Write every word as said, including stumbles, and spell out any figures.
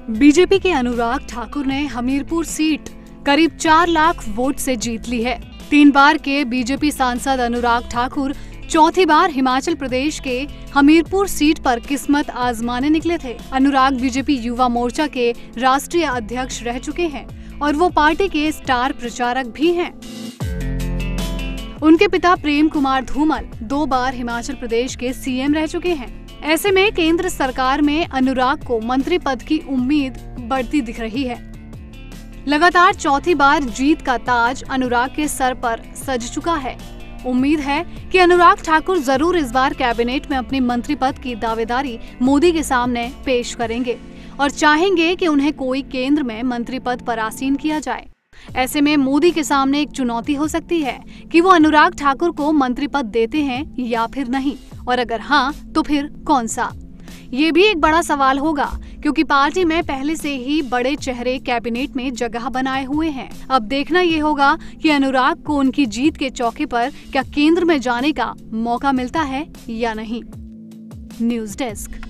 BJP के अनुराग ठाकुर ने Hamirpur seat करीब चार लाख वोट से जीत ली है। तीन बार के बीजेपी सांसद अनुराग ठाकुर चौथी बार हिमाचल प्रदेश के हमीरपुर सीट पर किस्मत आजमाने निकले थे। अनुराग बीजेपी युवा मोर्चा के राष्ट्रीय अध्यक्ष रह चुके हैं और वो पार्टी के स्टार प्रचारक भी हैं। उनके पिता प्रेम कुमार धूमल दो बार हिमाचल प्रदेश के सीएम रह चुके हैं। ऐसे में केंद्र सरकार में अनुराग को मंत्री पद की उम्मीद बढ़ती दिख रही है। लगातार चौथी बार जीत का ताज अनुराग के सर पर सज चुका है। उम्मीद है कि अनुराग ठाकुर जरूर इस बार कैबिनेट में अपनी मंत्री पद की दावेदारी मोदी के सामने पेश करेंगे और चाहेंगे कि उन्हें कोई केंद्र में मंत्री पद पर आसीन किया जाए। ऐसे में मोदी के सामने एक चुनौती हो सकती है कि वो अनुराग ठाकुर को मंत्री पद देते हैं या फिर नहीं, और अगर हाँ तो फिर कौन सा। ये भी एक बड़ा सवाल होगा क्योंकि पार्टी में पहले से ही बड़े चेहरे कैबिनेट में जगह बनाए हुए हैं। अब देखना ये होगा कि अनुराग को उनकी जीत के चौके पर क्या केंद्र में जाने का मौका मिलता है या नहीं। News desk.